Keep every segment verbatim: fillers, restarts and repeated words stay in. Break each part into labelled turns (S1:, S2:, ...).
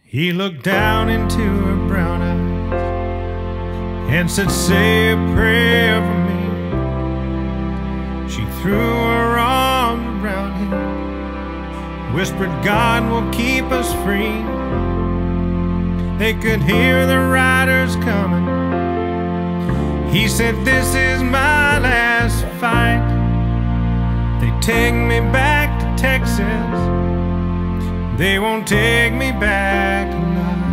S1: He looked down into her brown eyes and said, "Say a prayer for me." She threw her arms around him, whispered, "God will keep us free." They could hear the riders coming. He said, "This is my last fight. They take me back to Texas. They won't take me back tonight."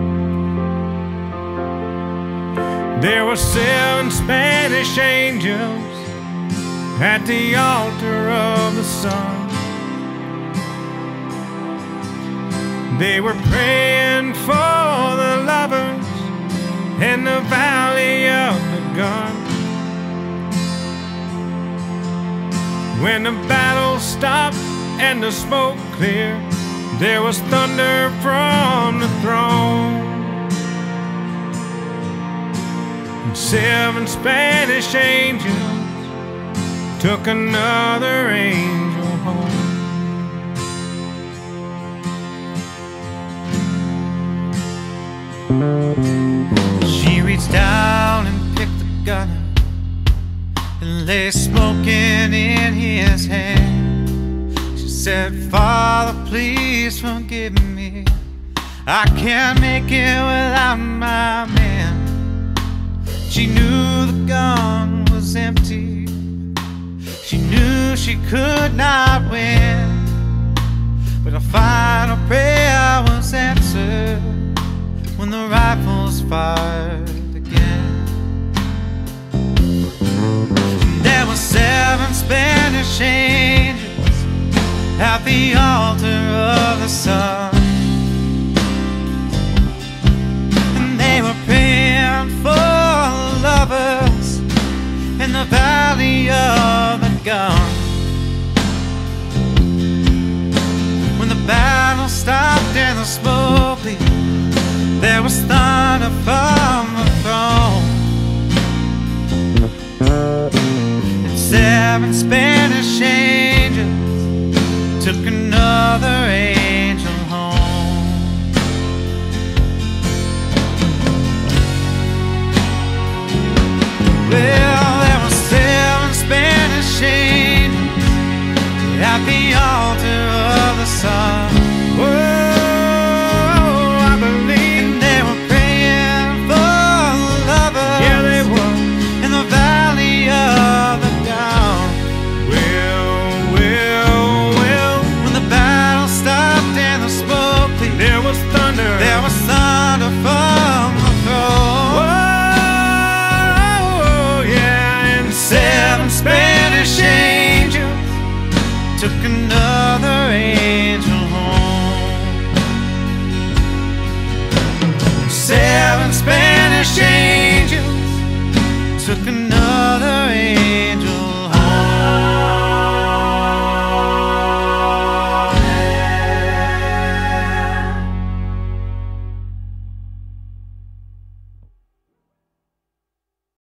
S1: There were seven Spanish angels at the altar of the sun. They were praying for the lovers in the valley of the gun. When the battle stopped and the smoke cleared, there was thunder from the throne. And seven Spanish angels took another angel home. She reached down and picked the gun up and lay smoking in his hand. She said, "Father, please forgive me. I can't make it without my man." She knew the gun was empty. She knew she could not win, but a final prayer was answered when the rifles fired again. There were seven Spanish angels at the altar of the sun, and they were praying for lovers in the valley of the gun. When the battle stopped and the smoke cleared, there was thunder from the throne. And seven Spanish angels took another angel home. Well, there were seven Spanish angels at the altar of the sun. Whoa, I believe. And they were praying for lovers. Yeah, they were. In the valley of the dawn. Well, well, well. When the battle stopped and the smoke cleared, there was thunder. There was thunder from the throne. Whoa, yeah. And seven Spanish angels took another angel home. Seven Spanish